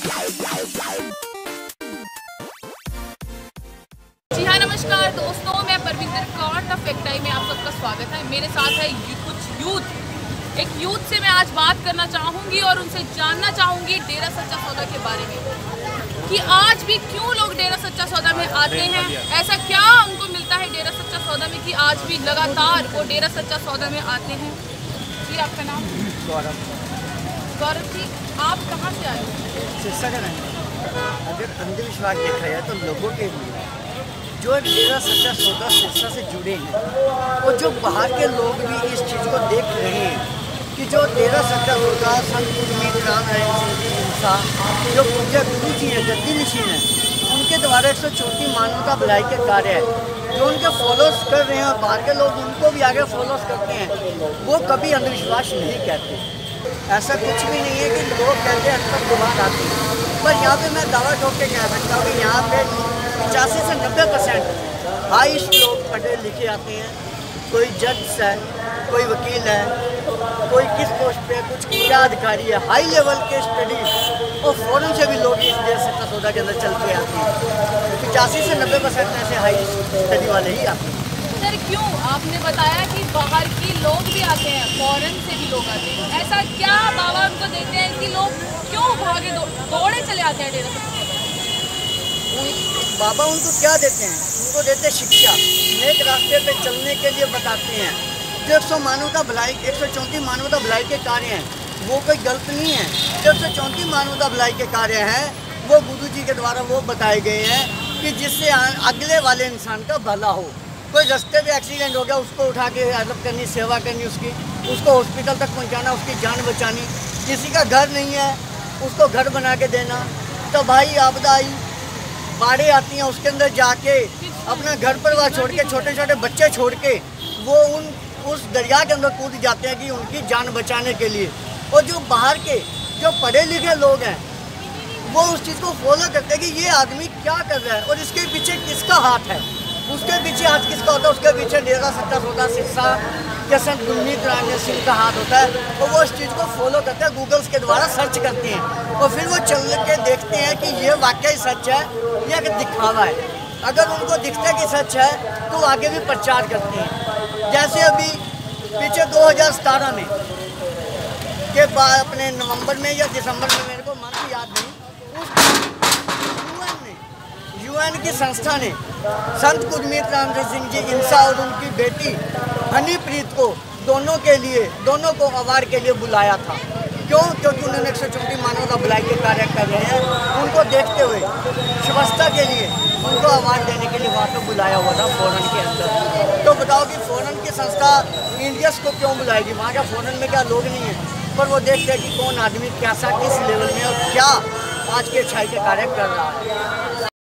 जी हाँ, नमस्कार दोस्तों, मैं Parvinder Kaur the fact time में आप सबका स्वागत है। मेरे साथ है कुछ यूथ। एक यूथ से मैं आज बात करना चाहूँगी और उनसे जानना चाहूँगी डेरा सच्चा सौदा के बारे में कि आज भी क्यों लोग डेरा सच्चा सौदा में आते हैं। ऐसा क्या उनको मिलता है डेरा सच्चा सौदा में कि आज भी लगातार वो डेरा सच्चा सौदा में आते हैं। जी, आपका नाम? गौरव जी, आप कहाँ से आए हो? अगर अंधविश्वास देखा जाए तो लोगों के लिए जो डेरा सच्चा सौदा सिरसा से जुड़े हैं और जो बाहर के लोग भी इस चीज़ को देख रहे हैं कि जो डेरा सच्चा सौदा संत गुरमीत राम इंसा जो पूज्य गुरु जी हैं, गद्दी नशीन है, उनके द्वारा 134 मानवता भलाई के कार्य है जो उनके फॉलोअर्स कर रहे हैं और बाहर के लोग उनको भी आगे फॉलोअर्स करते हैं, वो कभी अंधविश्वास नहीं कहते। ऐसा कुछ भी नहीं है कि लोग कहते हैं अक्सर गुमान आते हैं, पर यहाँ पे मैं दावा ठोक के कह सकता हूँ कि यहाँ पे 85 से 90% हाईएस्ट लोग पढ़े लिखे आते हैं। कोई जज है, कोई वकील है, कोई किस पोस्ट पे, कुछ क्या अधिकारी है, हाई लेवल के स्टडीज और फॉरेन से भी लोग इस डेरा सच्चा सौदा के अंदर चल के आते हैं। 85 से 90% ऐसे हाई स्टडी वाले ही आते हैं। सर, क्यों? आपने बताया कि बाहर के लोग भी आते हैं, फॉरेन से भी लोग आते हैं। ऐसा क्या दावा उनको देते हैं कि लोग क्यों भागे दौड़े चले आते हैं डेरा सच्चा सौदा? बाबा उनको क्या देते हैं? उनको देते शिक्षा, नेक रास्ते पे चलने के लिए बताते हैं। जो 134 मानवता भलाई के कार्य हैं वो कोई गलत नहीं है। जो 134 मानवता भलाई के कार्य हैं वो गुरु जी के द्वारा वो बताए गए हैं कि जिससे अगले वाले इंसान का भला हो। कोई रास्ते पे एक्सीडेंट हो गया, उसको उठा के हेल्प करनी, सेवा करनी, उसको हॉस्पिटल तक पहुंचाना, उसकी जान बचानी। किसी का घर नहीं है, उसको घर बना के देना। तो भाई आपदा आई, बाढ़ें आती हैं, उसके अंदर जाके अपना घर परिवार छोड़ के, छोटे छोटे बच्चे छोड़ के वो उस दरिया के अंदर कूद जाते हैं कि उनकी जान बचाने के लिए। और जो बाहर के जो पढ़े लिखे लोग हैं वो उस चीज़ को फॉलो करते हैं कि ये आदमी क्या कर रहा है और इसके पीछे किसका हाथ है। उसके पीछे हाथ किसका होता है? उसके पीछे डेरा सच्चा सौदा सिरसा के संत गुरमीत राम सिंह का हाथ होता है। और वो इस चीज़ को फॉलो करते हैं, गूगल्स के द्वारा सर्च करते हैं और फिर वो चल के देखते हैं कि ये वाकई सच है या कि दिखावा है। अगर उनको दिखता है कि सच है तो आगे भी प्रचार करते हैं। जैसे अभी पीछे 2017 में के बाद अपने नवंबर में या दिसंबर में, मेरे को मंथ याद नहीं, उस यूएन की संस्था ने संत गुरमीत राम सिंह जी इंसा और उनकी बेटी हनीप्रीत को दोनों को अवार्ड के लिए बुलाया था। क्यों? क्योंकि उन्होंने 134 मानवता भलाई के कार्य कर रहे हैं। उनको देखते हुए स्वच्छता के लिए उनको अवार्ड देने के लिए वहाँ पर बुलाया हुआ था फॉरेन के अंदर। तो बताओ कि फॉरेन की संस्था इंडियंस को क्यों बुलाएगी? वहाँ क्या फॉरेन में क्या लोग नहीं हैं? पर वो देखते हैं कि कौन आदमी कैसा, किस लेवल में और क्या आज के अच्छाई के कार्य कर रहा है।